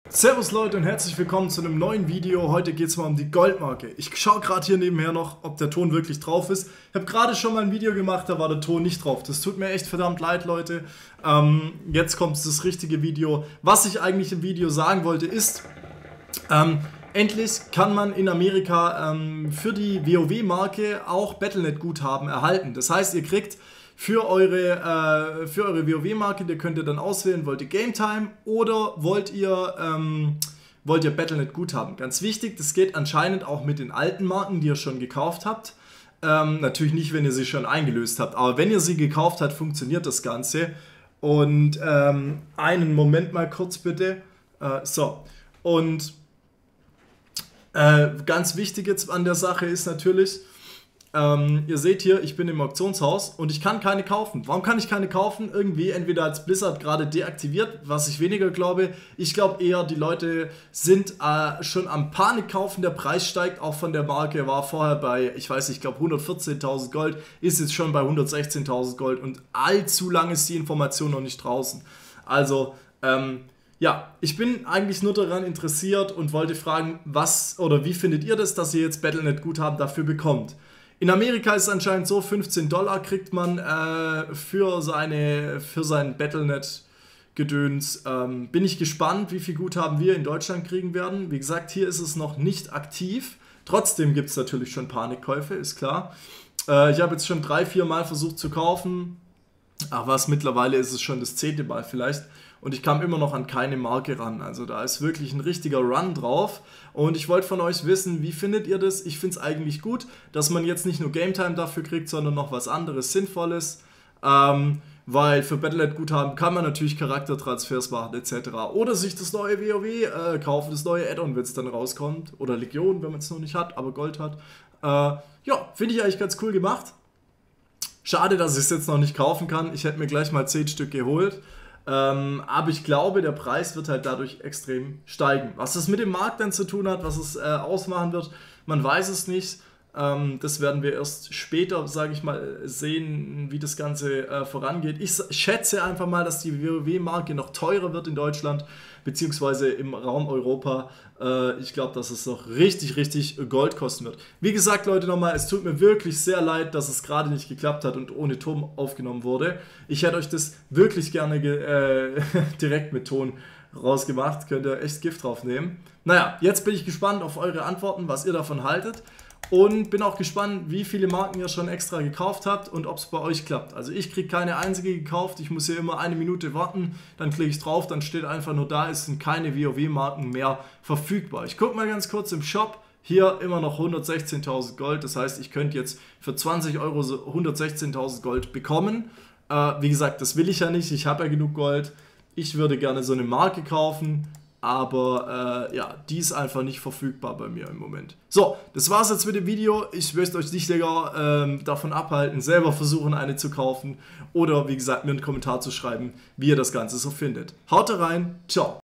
Servus Leute und herzlich willkommen zu einem neuen Video. Heute geht es mal um die Goldmarke. Ich schaue gerade hier nebenher noch, ob der Ton wirklich drauf ist. Ich habe gerade schon mal ein Video gemacht, da war der Ton nicht drauf. Das tut mir echt verdammt leid, Leute. Jetzt kommt das richtige Video. Was ich eigentlich im Video sagen wollte ist, endlich kann man in Amerika für die WoW-Marke auch Battle.net-Guthaben erhalten. Das heißt, ihr kriegt für eure WoW-Marke, ihr könnt ihr dann auswählen, wollt ihr Game Time oder wollt ihr Battle.net-Guthaben. Ganz wichtig, das geht anscheinend auch mit den alten Marken, die ihr schon gekauft habt. Natürlich nicht, wenn ihr sie schon eingelöst habt, aber wenn ihr sie gekauft habt, funktioniert das Ganze. Und einen Moment mal kurz bitte. Ganz wichtig jetzt an der Sache ist natürlich, ihr seht hier, ich bin im Auktionshaus und ich kann keine kaufen. Warum kann ich keine kaufen? Irgendwie, entweder als Blizzard gerade deaktiviert, was ich weniger glaube. Ich glaube eher, die Leute sind schon am Panik kaufen. Der Preis steigt auch von der Marke. War vorher bei, ich weiß nicht, ich glaube 114.000 Gold, ist jetzt schon bei 116.000 Gold und allzu lange ist die Information noch nicht draußen. Also, ja, ich bin eigentlich nur daran interessiert und wollte fragen, was oder wie findet ihr das, dass ihr jetzt Battle.net-Guthaben dafür bekommt? In Amerika ist es anscheinend so, $15 kriegt man für sein Battle.net-Gedöns. Bin ich gespannt, wie viel Guthaben wir in Deutschland kriegen werden. Wie gesagt, hier ist es noch nicht aktiv. Trotzdem gibt es natürlich schon Panikkäufe, ist klar. Ich habe jetzt schon 3-4 Mal versucht zu kaufen. Ach was, mittlerweile ist es schon das 10. Mal vielleicht. Und ich kam immer noch an keine Marke ran. Also da ist wirklich ein richtiger Run drauf. Und ich wollte von euch wissen, wie findet ihr das? Ich finde es eigentlich gut, dass man jetzt nicht nur Game Time dafür kriegt, sondern noch was anderes Sinnvolles. Weil für Battle.net-Guthaben kann man natürlich Charaktertransfers machen etc. Oder sich das neue WoW kaufen, das neue Add-on, wenn es dann rauskommt. Oder Legion, wenn man es noch nicht hat, aber Gold hat. Ja, finde ich eigentlich ganz cool gemacht. Schade, dass ich es jetzt noch nicht kaufen kann. Ich hätte mir gleich mal 10 Stück geholt. Aber ich glaube, der Preis wird halt dadurch extrem steigen. Was das mit dem Markt dann zu tun hat, was es ausmachen wird, man weiß es nicht. Das werden wir erst später, sage ich mal, sehen, wie das Ganze vorangeht. Ich schätze einfach mal, dass die WoW-Marke noch teurer wird in Deutschland, beziehungsweise im Raum Europa. Ich glaube, dass es noch richtig, richtig Gold kosten wird. Wie gesagt, Leute, nochmal, es tut mir wirklich sehr leid, dass es gerade nicht geklappt hat und ohne Ton aufgenommen wurde. Ich hätte euch das wirklich gerne direkt mit Ton rausgemacht. Könnt ihr echt Gift drauf nehmen. Naja, jetzt bin ich gespannt auf eure Antworten, was ihr davon haltet. Und bin auch gespannt, wie viele Marken ihr schon extra gekauft habt und ob es bei euch klappt. Also ich kriege keine einzige gekauft, ich muss hier immer 1 Minute warten, dann klicke ich drauf, dann steht einfach nur da, es sind keine WoW-Marken mehr verfügbar. Ich gucke mal ganz kurz im Shop, hier immer noch 116.000 Gold, das heißt, ich könnte jetzt für 20 Euro 116.000 Gold bekommen. Wie gesagt, das will ich ja nicht, ich habe ja genug Gold. Ich würde gerne so eine Marke kaufen. Aber ja, die ist einfach nicht verfügbar bei mir im Moment. So, das war's jetzt mit dem Video. Ich möchte euch nicht länger davon abhalten, selber versuchen, eine zu kaufen. Oder wie gesagt, mir einen Kommentar zu schreiben, wie ihr das Ganze so findet. Haut rein, ciao.